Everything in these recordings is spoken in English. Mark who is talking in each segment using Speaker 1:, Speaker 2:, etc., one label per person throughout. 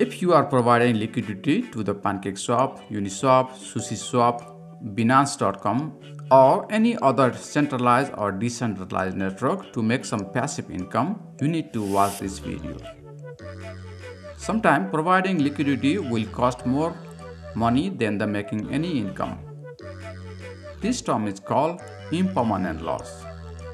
Speaker 1: If you are providing liquidity to the PancakeSwap, UniSwap, sushiswap, Binance.com or any other centralized or decentralized network to make some passive income, you need to watch this video. Sometimes providing liquidity will cost more money than the making any income. This term is called impermanent loss.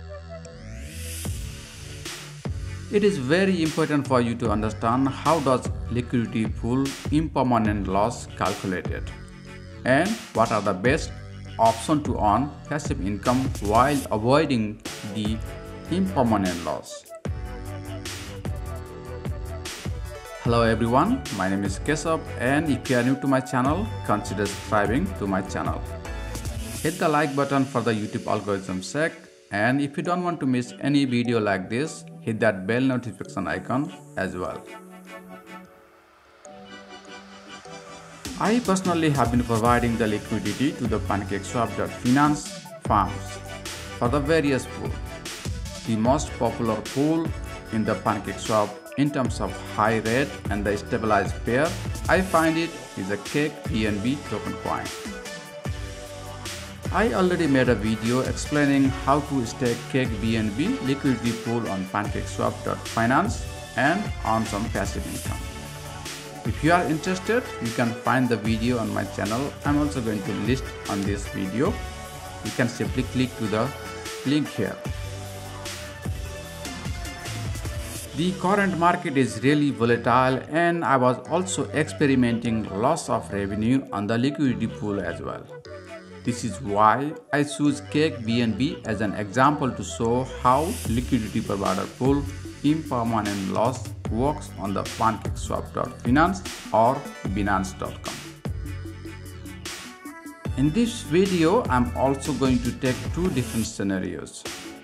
Speaker 1: It is very important for you to understand how does liquidity pool impermanent loss calculated and what are the best options to earn passive income while avoiding the impermanent loss. Hello everyone, my name is Keshav, and if you are new to my channel, consider subscribing to my channel. Hit the like button for the YouTube algorithm's sake, and if you don't want to miss any video like this, hit that bell notification icon as well. I personally have been providing the liquidity to the PancakeSwap Farms for the various pools. The most popular pool in the PancakeSwap in terms of high rate and the stabilized pair, I find it is a Cake BNB token coin. I already made a video explaining how to stake Cake BNB liquidity pool on PancakeSwap.finance and earn some passive income. If you are interested, you can find the video on my channel. I'm also going to list on this video. You can simply click to the link here. The current market is really volatile, and I was also experimenting loss of revenue on the liquidity pool as well. This is why I choose Cake BNB as an example to show how liquidity provider pool impermanent loss works on the PancakeSwap.finance or Binance.com. In this video, I'm also going to take two different scenarios.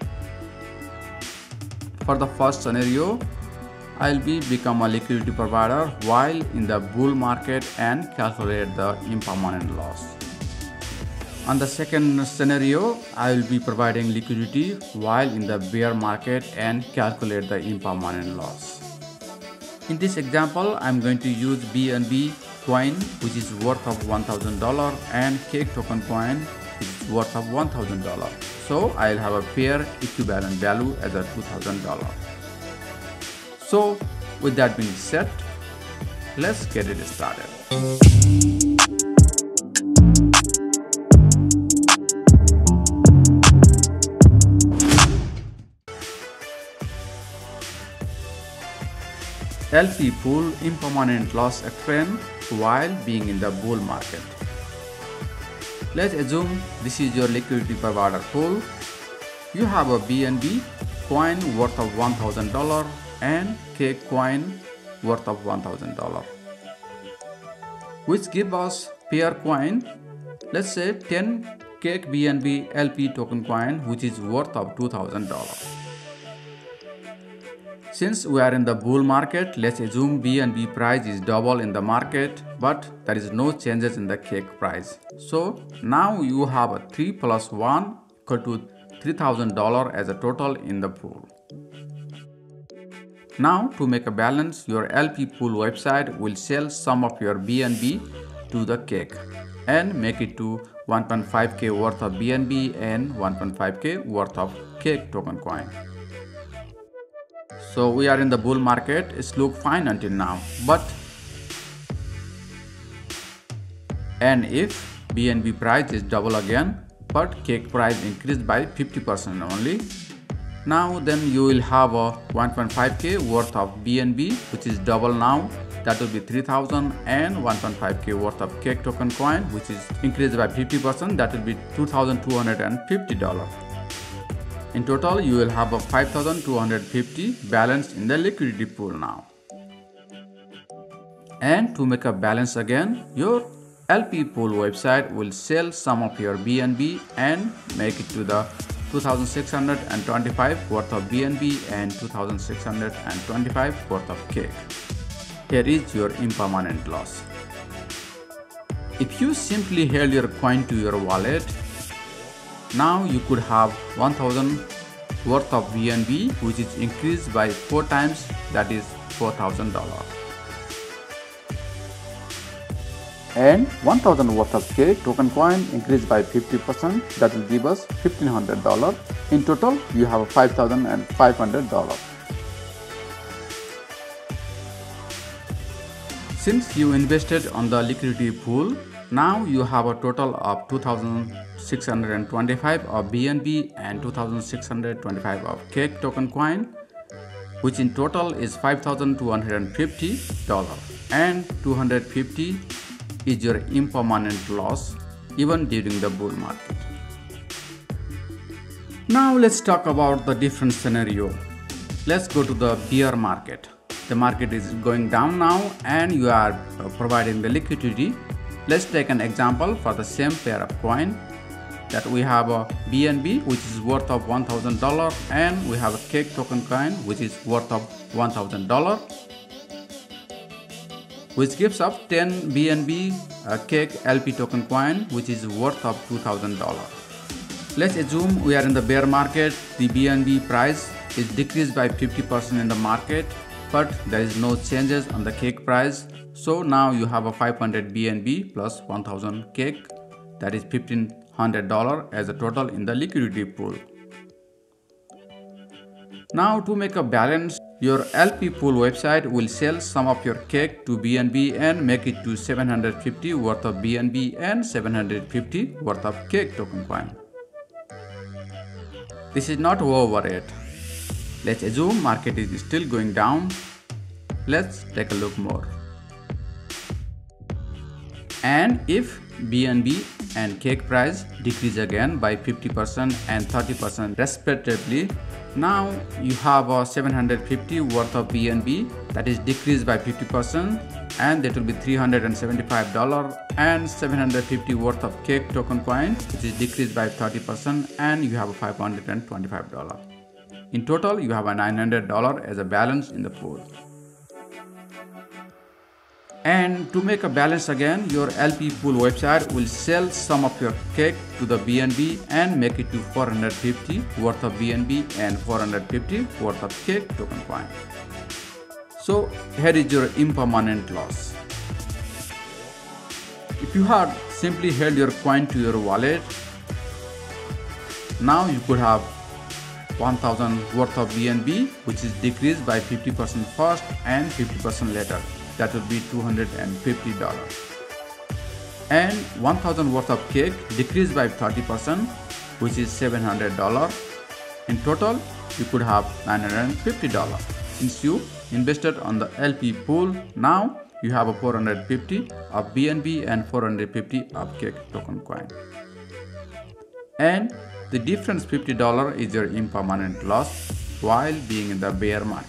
Speaker 1: For the first scenario, I'll become a liquidity provider while in the bull market and calculate the impermanent loss. On the second scenario, I will be providing liquidity while in the bear market and calculate the impermanent loss. In this example, I'm going to use BNB coin, which is worth of $1,000, and Cake token coin, which is worth of $1,000. So I'll have a pair equivalent value as a $2,000. So with that being said, let's get it started. LP pool impermanent loss explained while being in the bull market. Let's assume this is your liquidity provider pool. You have a BNB coin worth of $1,000 and Cake coin worth of $1,000, which give us pair coin, let's say 10 Cake BNB LP token coin, which is worth of $2,000. Since we are in the bull market, let's assume BNB price is double in the market, but there is no changes in the Cake price. So now you have a 3 plus 1 equal to $3,000 as a total in the pool. Now to make a balance, your LP pool website will sell some of your BNB to the Cake and make it to 1.5k worth of BNB and 1.5k worth of Cake token coin. So we are in the bull market. It's look fine until now, and if BNB price is double again, but Cake price increased by 50% only, now then you will have a 1.5k worth of BNB, which is double now. That will be 3,000, and 1.5k worth of Cake token coin, which is increased by 50%. That will be $2,250. In total, you will have a 5,250 balance in the liquidity pool now. And to make a balance again, your LP pool website will sell some of your BNB and make it to the 2,625 worth of BNB and 2,625 worth of Cake. Here is your impermanent loss. If you simply held your coin to your wallet, now you could have 1,000 worth of BNB, which is increased by 4 times, that is $4,000. And 1000 worth of cake token coin increased by 50%, that will give us $1500. In total you have $5500. Since you invested on the liquidity pool, now you have a total of 2625 of BNB and 2625 of cake token coin, which in total is $5250, and 250 is your impermanent loss even during the bull market. Now let's talk about the different scenario. Let's go to the bear market. The market is going down now and you are providing the liquidity. Let's take an example for the same pair of coin, that we have a BNB which is worth of $1000 and we have a cake token coin which is worth of $1000, which gives up 10 BNB cake LP token coin which is worth of $2000. Let's assume we are in the bear market. The BNB price is decreased by 50% in the market, but there is no changes on the cake price. So now you have a 500 BNB plus 1000 cake, that is $1500 as a total in the liquidity pool. Now to make a balance, your LP pool website will sell some of your cake to BNB and make it to 750 worth of BNB and 750 worth of cake token coin. This is not over yet. Let's assume market is still going down. Let's take a look more. And if BNB and cake price decrease again by 50% and 30% respectively, now you have a 750 worth of BNB that is decreased by 50%, and that will be $375, and 750 worth of cake token coin which is decreased by 30%, and you have a $525. In total you have a $900 as a balance in the pool. And to make a balance again, your LP pool website will sell some of your cake to the BNB and make it to 450 worth of BNB and 450 worth of cake token coin. So here is your impermanent loss. If you had simply held your coin to your wallet, now you could have 1000 worth of BNB which is decreased by 50% first and 50% later. That would be $250. And 1000 worth of cake decreased by 30% which is $700. In total you could have $950. Since you invested on the LP pool, now you have a 450 of BNB and 450 of cake token coin. And the difference $50 is your impermanent loss while being in the bear market.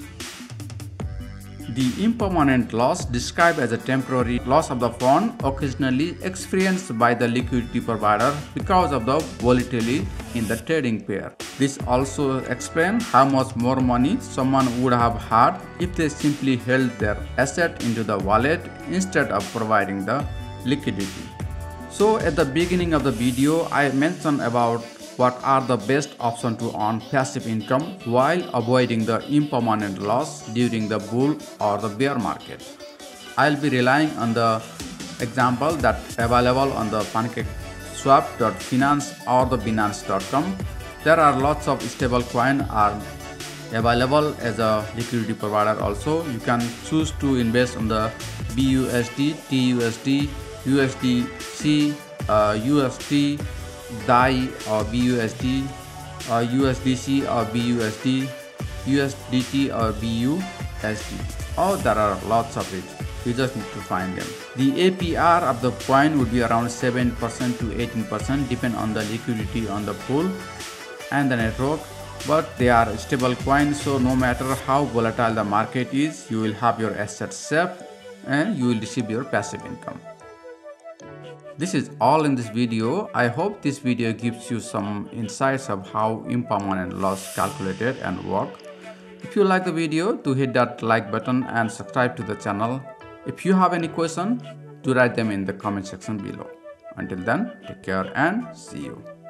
Speaker 1: The impermanent loss, described as a temporary loss of the fund occasionally experienced by the liquidity provider because of the volatility in the trading pair. This also explains how much more money someone would have had if they simply held their asset into the wallet instead of providing the liquidity. So at the beginning of the video, I mentioned about what are the best options to earn passive income while avoiding the impermanent loss during the bull or the bear market. I'll be relying on the example that available on the PancakeSwap.finance or the Binance.com. There are lots of stable coins are available as a liquidity provider also. You can choose to invest on the BUSD, TUSD, USDC, USD, DAI or BUSD, or USDC or BUSD, USDT or BUSD. Oh, there are lots of it. You just need to find them. The APR of the coin would be around 7% to 18% depending on the liquidity on the pool and the network. But they are stable coins, so no matter how volatile the market is, you will have your assets safe and you will receive your passive income. This is all in this video. I hope this video gives you some insights of how impermanent loss calculated and work. If you like the video, do hit that like button and subscribe to the channel. If you have any question, do write them in the comment section below. Until then, take care and see you.